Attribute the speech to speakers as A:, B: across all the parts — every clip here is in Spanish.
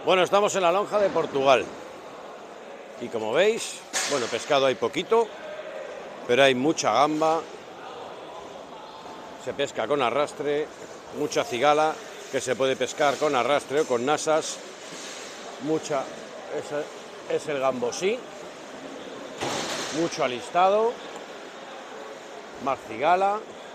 A: Bueno, estamos en la lonja de Portugal y como veis, bueno, pescado hay poquito, pero hay mucha gamba, se pesca con arrastre, mucha cigala que se puede pescar con arrastre o con nasas, mucha, ese es el gambosí, mucho alistado, más cigala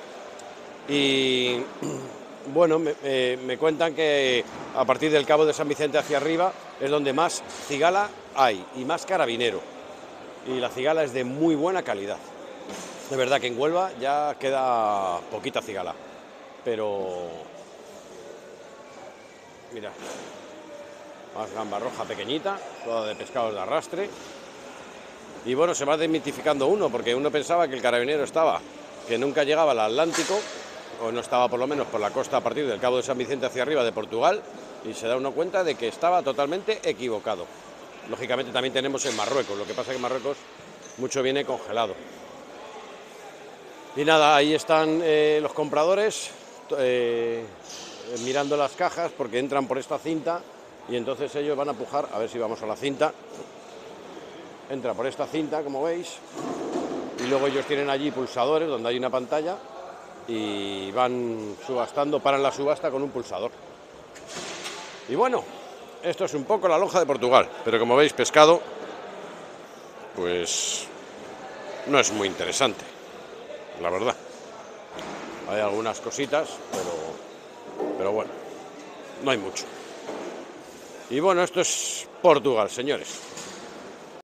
A: y bueno, me cuentan que a partir del Cabo de San Vicente hacia arriba es donde más cigala hay y más carabinero. Y la cigala es de muy buena calidad. De verdad que en Huelva ya queda poquita cigala. Pero mira, más gamba roja pequeñita, toda de pescados de arrastre. Y bueno, se va desmitificando uno, porque uno pensaba que el carabinero estaba, que nunca llegaba al Atlántico, o no estaba por lo menos por la costa a partir del Cabo de San Vicente hacia arriba de Portugal, y se da uno cuenta de que estaba totalmente equivocado. Lógicamente también tenemos en Marruecos, lo que pasa es que en Marruecos mucho viene congelado. Y nada, ahí están los compradores mirando las cajas porque entran por esta cinta y entonces ellos van a pujar, a ver si vamos a la cinta. Entra por esta cinta, como veis, y luego ellos tienen allí pulsadores donde hay una pantalla y van subastando, paran la subasta con un pulsador. Y bueno, esto es un poco la lonja de Portugal, pero como veis, pescado, pues no es muy interesante, la verdad. Hay algunas cositas, pero bueno, no hay mucho. Y bueno, esto es Portugal, señores.